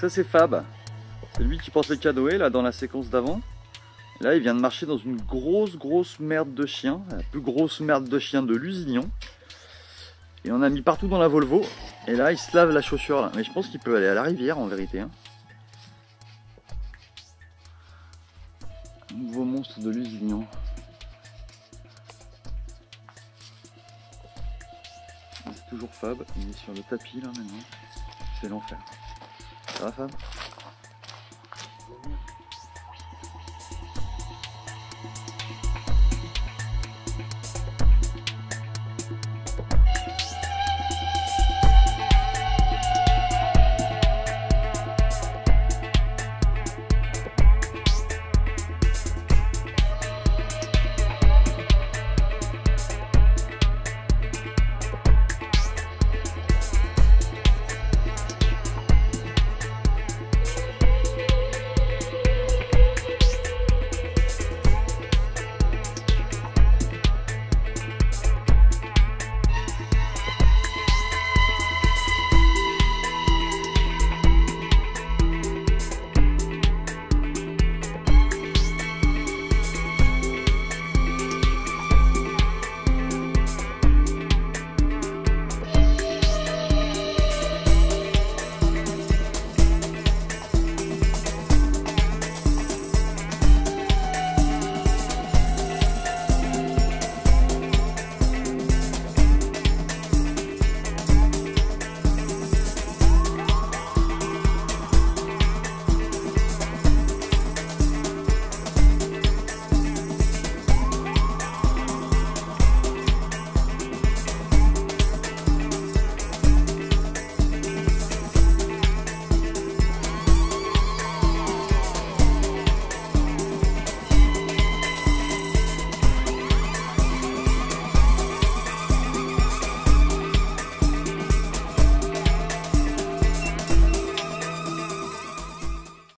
ça c'est Fab. C'est lui qui porte le canoë là dans la séquence d'avant. Là il vient de marcher dans une grosse merde de chien. La plus grosse merde de chien de Lusignan. Et on a mis partout dans la Volvo. Et là il se lave la chaussure là. Mais je pense qu'il peut aller à la rivière en vérité. Hein. Nouveau monstre de Lusignan. C'est toujours Fab, il est sur le tapis là maintenant. C'est l'enfer. Ça va Fab ?